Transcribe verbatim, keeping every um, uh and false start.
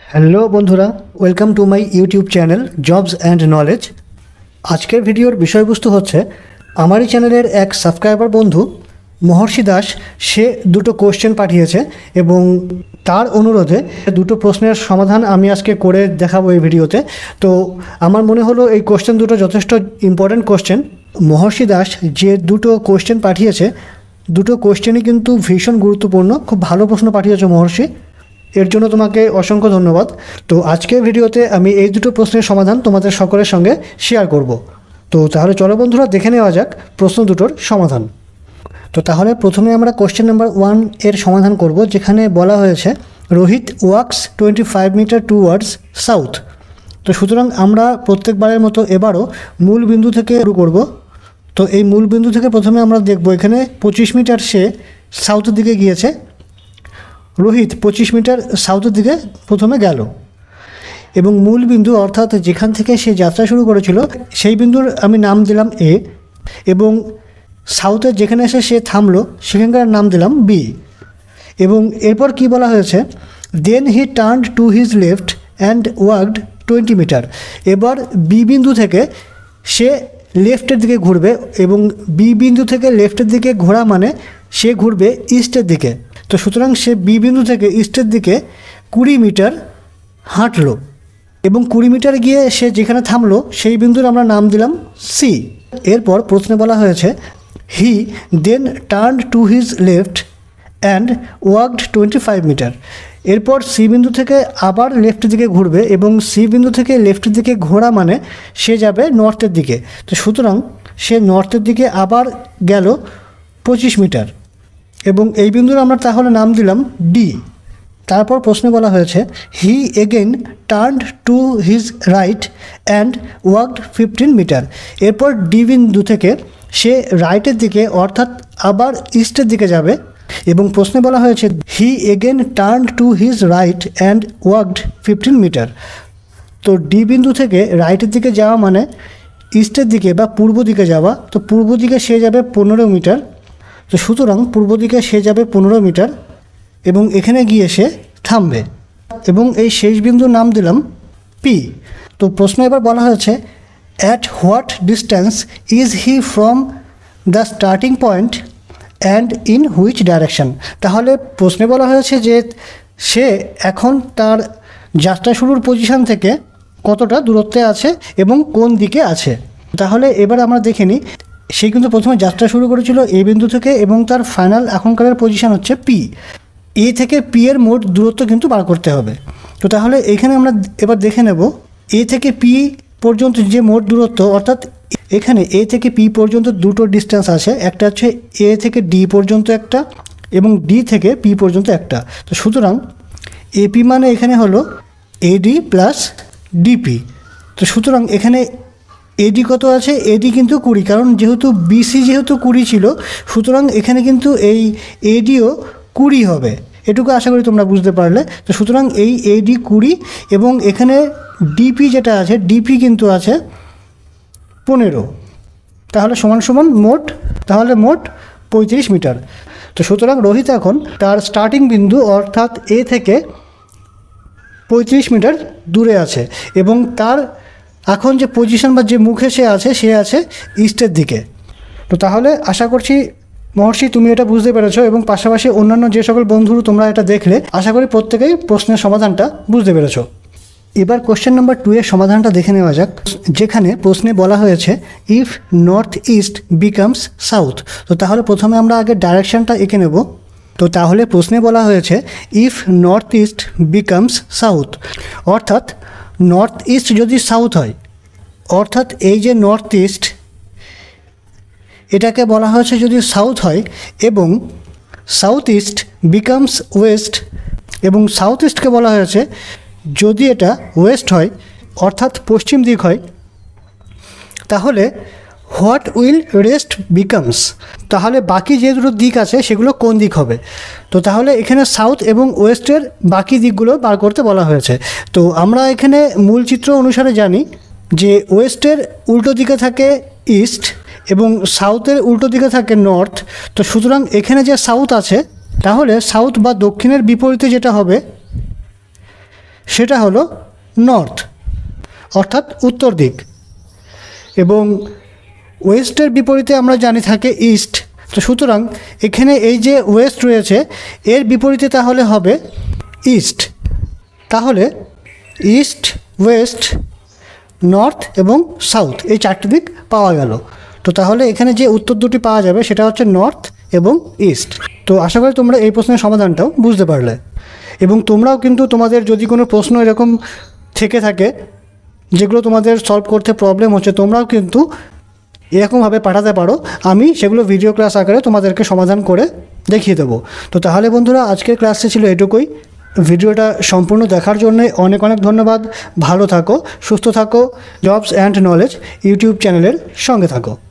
Hello বন্ধুরা, welcome to my YouTube channel jobs and knowledge. আজকের ভিডিওর বিষয়বস্তু হচ্ছে আমারই চ্যানেলের এক সাবস্ক্রাইবার বন্ধু মহর্ষি দাস, সে দুটো কোশ্চেন পাঠিয়েছে এবং তার অনুরোধে দুটো প্রশ্নের সমাধান আমি আজকে করে দেখাবো এই ভিডিওতে। তো আমার মনে হলো এই কোশ্চেন দুটো যথেষ্ট ইম্পর্ট্যান্ট কোশ্চেন। মহর্ষি দাস যে দুটো কোশ্চেন পাঠিয়েছে, দুটো কোশ্চেনই কিন্তু ভীষণ গুরুত্বপূর্ণ। খুব ভালো প্রশ্ন পাঠিয়েছে মহর্ষি, এর জন্য তোমাকে অসংখ্য ধন্যবাদ। তো আজকের ভিডিওতে আমি এই দুটো প্রশ্নের সমাধান তোমাদের সকলের সঙ্গে শেয়ার করব। তো তাহলে চলো বন্ধুরা, দেখে নেওয়া যাক প্রশ্ন দুটোর সমাধান। তো তাহলে প্রথমে আমরা কোশ্চেন নাম্বার ওয়ান এর সমাধান করব, যেখানে বলা হয়েছে Rohit walks twenty five metre towards south. তো সুতরাং আমরা প্রত্যেকবারের মতো এবারও মূল বিন্দু থেকে শুরু করব। তো এই মূল বিন্দু থেকে প্রথমে আমরা দেখব এখানে পঁচিশ মিটার সে সাউথের দিকে গিয়েছে। রোহিত পঁচিশ মিটার সাউথের দিকে প্রথমে গেল এবং মূল বিন্দু অর্থাৎ যেখান থেকে সে যাত্রা শুরু করেছিল সেই বিন্দুর আমি নাম দিলাম এ, এবং সাউথের যেখানে এসে সে থামলো সেখানকার নাম দিলাম বি। এবং এরপর কি বলা হয়েছে, then he turned to his left and walked twenty metre. এবার বি বিন্দু থেকে সে লেফটের দিকে ঘুরবে এবং বি বিন্দু থেকে লেফটের দিকে ঘোরা মানে সে ঘুরবে ইস্টের দিকে। তো সুতরাং সে বি বিন্দু থেকে ইস্টের দিকে কুড়ি মিটার হাঁটলো এবং কুড়ি মিটার গিয়ে সে যেখানে থামলো সেই বিন্দুর আমরা নাম দিলাম সি। এরপর প্রশ্নে বলা হয়েছে he then turned to his left and walked twenty five metre. এরপর সি বিন্দু থেকে আবার লেফটের দিকে ঘুরবে এবং সি বিন্দু থেকে লেফটের দিকে ঘোরা মানে সে যাবে নর্থের দিকে। তো সুতরাং সে নর্থের দিকে আবার গেল পঁচিশ মিটার এবং এই বিন্দুর আমরা তাহলে নাম দিলাম ডি। তারপর প্রশ্নে বলা হয়েছে he again turned to his right and walked fifteen metre. এরপর ডি বিন্দু থেকে সে রাইটের দিকে অর্থাৎ আবার ইস্টের দিকে যাবে এবং প্রশ্নে বলা হয়েছে he again turned to his right and walked fifteen metre. তো ডি বিন্দু থেকে রাইটের দিকে যাওয়া মানে ইস্টের দিকে বা পূর্ব দিকে যাওয়া। তো পূর্ব দিকে সে যাবে পনেরো মিটার। তো সুতরাং পূর্ব দিকে সে যাবে পনেরো মিটার এবং এখানে গিয়ে সে থামবে এবং এই শেষ বিন্দুর নাম দিলাম পি। তো প্রশ্ন এবার বলা হয়েছে at what distance is he from the starting point and in which direction. তাহলে প্রশ্নে বলা হয়েছে যে সে এখন তার যাত্রা শুরুর পজিশন থেকে কতটা দূরত্বে আছে এবং কোন দিকে আছে। তাহলে এবার আমরা দেখে নিই, সে কিন্তু প্রথমে যাত্রা শুরু করেছিল এ বিন্দু থেকে এবং তার ফাইনাল এখনকার পজিশন হচ্ছে পি। এ থেকে পি এর মোট দূরত্ব কিন্তু বার করতে হবে। তো তাহলে এখানে আমরা এবার দেখে নেব এ থেকে পি পর্যন্ত যে মোট দূরত্ব, অর্থাৎ এখানে এ থেকে পি পর্যন্ত দুটো ডিস্টেন্স আছে, একটা হচ্ছে এ থেকে ডি পর্যন্ত একটা এবং ডি থেকে পি পর্যন্ত একটা। তো সুতরাং এপি মানে এখানে হলো এডি প্লাস ডিপি। তো সুতরাং এখানে এডি কত আছে, এডি কিন্তু কুড়ি, কারণ যেহেতু বিসি যেহেতু কুড়ি ছিল সুতরাং এখানে কিন্তু এই এডিও কুড়ি হবে। এটুকু আশা করি তোমরা বুঝতে পারলে। তো সুতরাং এই এডি কুড়ি এবং এখানে ডিপি যেটা আছে ডিপি কিন্তু আছে পনেরো, তাহলে সমান সমান মোট তাহলে মোট পঁয়ত্রিশ মিটার। তো সুতরাং রোহিত এখন তার স্টার্টিং বিন্দু অর্থাৎ এ থেকে পঁয়ত্রিশ মিটার দূরে আছে এবং তার এখন যে পজিশন বা যে মুখে সে আছে সে আছে ইস্টের দিকে। তো তাহলে আশা করছি মহর্ষি তুমি এটা বুঝতে পেরেছো এবং পাশাপাশি অন্যান্য যে সকল বন্ধুরা তোমরা এটা দেখলে আশা করি প্রত্যেকেই প্রশ্নের সমাধানটা বুঝতে পেরেছো। এবার কোশ্চেন নাম্বার টু এর সমাধানটা দেখে নেওয়া যাক, যেখানে প্রশ্নে বলা হয়েছে if north east becomes south. তো তাহলে প্রথমে আমরা আগে ডাইরেকশানটা এঁকে নেব। তো তাহলে প্রশ্নে বলা হয়েছে if north east becomes south, অর্থাৎ নর্থ ইস্ট যদি সাউথ হয়, অর্থাৎ এই যে নর্থ ইস্ট এটাকে বলা হয়েছে যদি সাউথ হয় এবং সাউথ ইস্ট বিকামস ওয়েস্ট এবং সাউথ ইস্টকে বলা হয়েছে যদি এটা ওয়েস্ট হয় অর্থাৎ পশ্চিম দিক হয়, তাহলে হোয়াট উইল রেস্ট বিকামস। তাহলে বাকি যে দুটো দিক আছে সেগুলো কোন দিক হবে। তো তাহলে এখানে সাউথ এবং ওয়েস্টের বাকি দিকগুলো বার করতে বলা হয়েছে। তো আমরা এখানে মূল চিত্র অনুসারে জানি যে ওয়েস্টের উল্টো দিকে থাকে ইস্ট এবং সাউথের উল্টো দিকে থাকে নর্থ। তো সুতরাং এখানে যে সাউথ আছে তাহলে সাউথ বা দক্ষিণের বিপরীতে যেটা হবে সেটা হলো নর্থ, অর্থাৎ উত্তর দিক। এবং ওয়েস্টের বিপরীতে আমরা জানি থাকে ইস্ট। তো সুতরাং এখানে এই যে ওয়েস্ট রয়েছে এর বিপরীতে তাহলে হবে ইস্ট। তাহলে ইস্ট, ওয়েস্ট, নর্থ এবং সাউথ এই চারটি দিক পাওয়া গেল। তো তাহলে এখানে যে উত্তর দুটি পাওয়া যাবে সেটা হচ্ছে নর্থ এবং ইস্ট। তো আশা করি তোমরা এই প্রশ্নের সমাধানটাও বুঝতে পারলে। এবং তোমরাও কিন্তু তোমাদের যদি কোনো প্রশ্ন এরকম থেকে থাকে যেগুলো তোমাদের সলভ করতে প্রবলেম হচ্ছে, তোমরাও কিন্তু এরকমভাবে পাঠাতে পারো, আমি সেগুলো ভিডিও ক্লাস আকারে তোমাদেরকে সমাধান করে দেখিয়ে দেবো। তো তাহলে বন্ধুরা আজকের ক্লাসটি ছিল এটুকুই। ভিডিওটা সম্পূর্ণ দেখার জন্য অনেক অনেক ধন্যবাদ। ভালো থাকো, সুস্থ থাকো, জবস অ্যান্ড নলেজ ইউটিউব চ্যানেলের সঙ্গে থাকো।